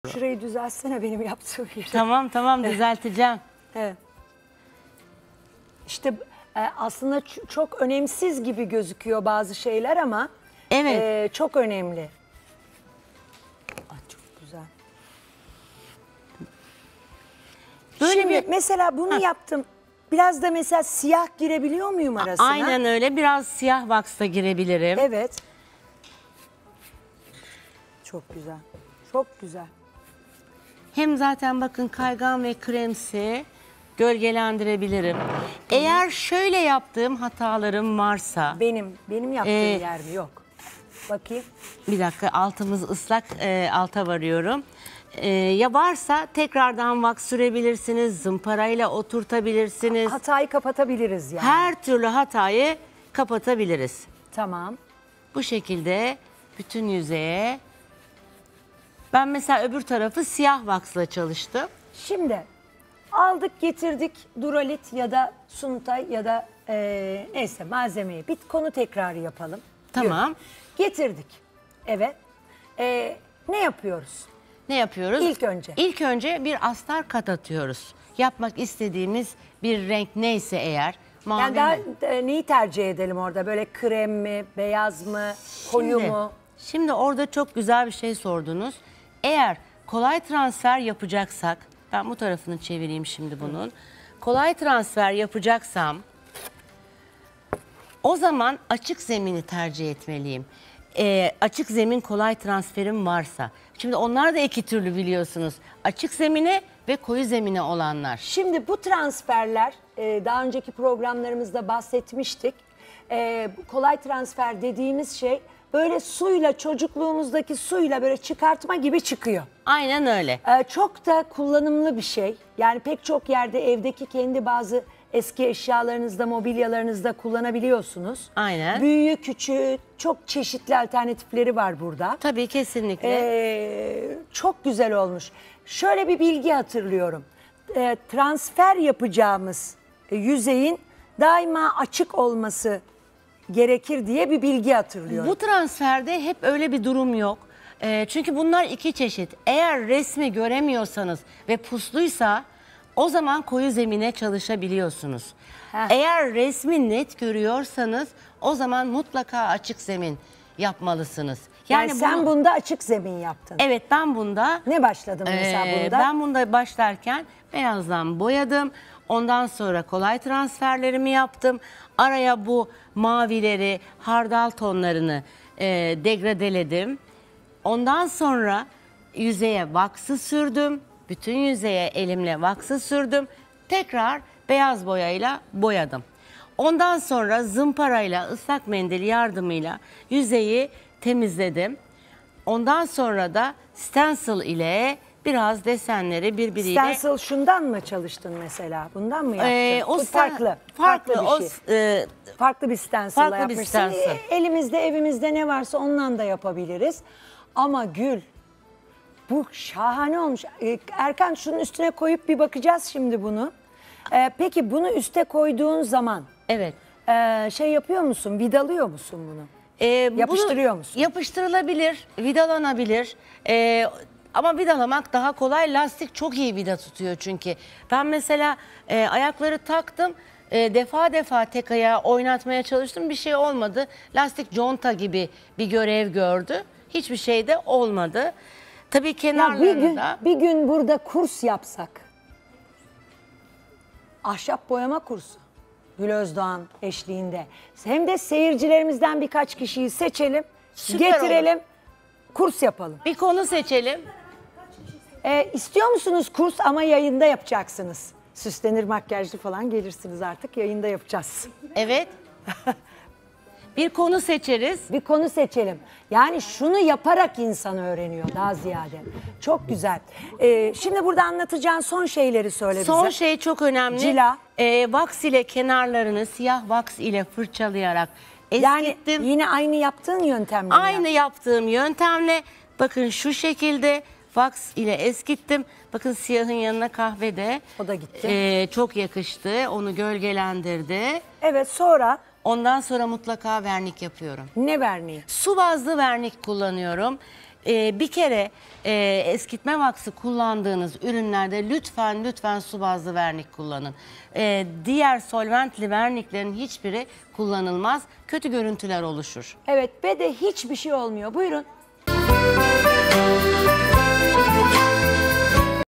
Şurayı düzeltsene benim yaptığım yeri. Tamam tamam düzelteceğim. Evet. İşte aslında çok önemsiz gibi gözüküyor bazı şeyler ama Evet. çok önemli. Ay, çok güzel. Böyle Şimdi bir mesela bunu yaptım. Biraz da mesela siyah girebiliyor muyum arasına? aynen öyle. Biraz siyah vaksla girebilirim. Evet. Çok güzel. Çok güzel. Hem zaten bakın kaygan ve kremsi gölgelendirebilirim. Eğer şöyle yaptığım hatalarım varsa Benim yaptığım yer mi? Yok. Bakayım. bir dakika altımız ıslak, alta varıyorum. Ya varsa tekrardan vaks sürebilirsiniz, zımparayla oturtabilirsiniz. Hatayı kapatabiliriz yani. Her türlü hatayı kapatabiliriz. Tamam. Bu şekilde bütün yüzeye. Ben mesela öbür tarafı siyah vaksla çalıştım. Şimdi aldık getirdik duralit ya da suntay ya da neyse malzemeyi. Bir konu tekrarı yapalım. Tamam. Yürü. Getirdik. Evet. Ne yapıyoruz? Ne yapıyoruz? İlk önce. İlk önce bir astar kat atıyoruz. Yapmak istediğimiz bir renk neyse eğer. Mavi Yani daha mi? neyi tercih edelim orada? Böyle krem mi, beyaz mı, koyu mu? Şimdi orada çok güzel bir şey sordunuz. Eğer kolay transfer yapacaksak, ben bu tarafını çevireyim şimdi bunun. Kolay transfer yapacaksam o zaman açık zemini tercih etmeliyim. Açık zemin kolay transferim varsa. Şimdi onlar da iki türlü biliyorsunuz. Açık zemine ve koyu zemine olanlar. Şimdi bu transferler daha önceki programlarımızda bahsetmiştik. Kolay transfer dediğimiz şey böyle suyla çocukluğumuzdaki suyla böyle çıkartma gibi çıkıyor. Aynen öyle. Çok da kullanımlı bir şey. Yani pek çok yerde evdeki kendi bazı eski eşyalarınızda, mobilyalarınızda kullanabiliyorsunuz. Aynen. Büyüğü, küçüğü çok çeşitli alternatifleri var burada. Tabii kesinlikle. Çok güzel olmuş. Şöyle bir bilgi hatırlıyorum. Transfer yapacağımız yüzeyin daima açık olması gerekir diye bir bilgi hatırlıyorum. Bu transferde hep öyle bir durum yok. Çünkü bunlar iki çeşit. Eğer resmi göremiyorsanız ve pusluysa o zaman koyu zemine çalışabiliyorsunuz. Heh. Eğer resmi net görüyorsanız o zaman mutlaka açık zemin yapmalısınız. Yani sen bunda açık zemin yaptın. Evet, ben bunda Ne başladın mesela bunda? ben bunda başlarken beyazdan boyadım. Ondan sonra kolay transferlerimi yaptım. Araya bu mavileri, hardal tonlarını degradeledim. Ondan sonra yüzeye vaksı sürdüm. Bütün yüzeye elimle vaksı sürdüm. Tekrar beyaz boyayla boyadım. Ondan sonra zımparayla, ıslak mendil yardımıyla yüzeyi temizledim. Ondan sonra da stencil ile biraz desenleri birbiriyle... Stencil şundan mı çalıştın mesela? Bundan mı yaptın? O Bu farklı. Farklı bir şey. Farklı bir stencil farklı bir yapmışsın. stencil. Elimizde, evimizde ne varsa ondan da yapabiliriz. Ama Gül, bu şahane olmuş. Erkan şunun üstüne koyup bir bakacağız şimdi bunu. Peki bunu üste koyduğun zaman Evet. şey yapıyor musun? Vidalıyor musun bunu? Bunu Yapıştırıyor musun? Yapıştırılabilir, vidalanabilir. Ama vidalamak daha kolay. Lastik çok iyi vida tutuyor çünkü. Ben mesela ayakları taktım. Defa tek ayağı oynatmaya çalıştım. Bir şey olmadı. Lastik conta gibi bir görev gördü. Hiçbir şey de olmadı. Tabii Ya kenarlarını da... bir gün burada kurs yapsak. Ahşap boyama kursu. Gül Özdoğan eşliğinde. Hem de seyircilerimizden birkaç kişiyi seçelim, Süper getirelim, kurs yapalım. Bir konu seçelim. İstiyor musunuz kurs ama yayında yapacaksınız. Süslenir makyajlı falan gelirsiniz artık yayında yapacağız. Evet. Bir konu seçeriz. Bir konu seçelim. Yani şunu yaparak insan öğreniyor daha ziyade. Çok güzel. Şimdi burada anlatacağın son şeyleri söyle bize. Son şey çok önemli. Cila. Vaks ile kenarlarını siyah vaks ile fırçalayarak Yani eskittim. yine aynı yaptığın yöntemle mi Aynı yaptığım yöntemle bakın şu şekilde vaks ile eskittim. Bakın siyahın yanına kahve de. O da gitti. Çok yakıştı. Onu gölgelendirdi. Evet, sonra Ondan sonra mutlaka vernik yapıyorum. ne verniği? Su bazlı vernik kullanıyorum. Bir kere eskitme vaksı kullandığınız ürünlerde lütfen su bazlı vernik kullanın. Diğer solventli verniklerin hiçbiri kullanılmaz. Kötü görüntüler oluşur. Evet, ve de hiçbir şey olmuyor. Buyurun.